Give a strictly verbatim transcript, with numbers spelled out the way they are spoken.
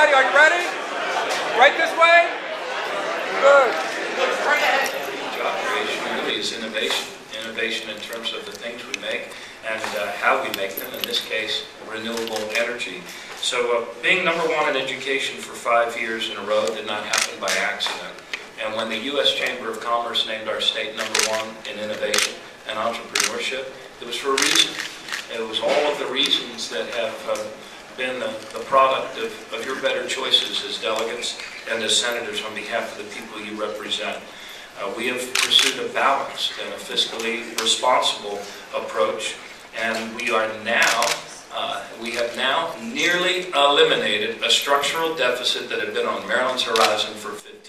everybody. Are you ready? Right this way? Good. Job creation really is innovation. Innovation in terms of the things we make and uh, how we make them, in this case, renewable energy. So uh, being number one in education for five years in a row did not happen by accident. And when the U S Chamber of Commerce named our state number one in innovation and entrepreneurship, it was for a reason. It was all of the reasons that have uh, been the, the product of, of your better choices as delegates and as senators on behalf of the people you represent. Uh, we have pursued a balanced and a fiscally responsible approach, and we are now, uh, we have now nearly eliminated a structural deficit that had been on Maryland's horizon for fifty years.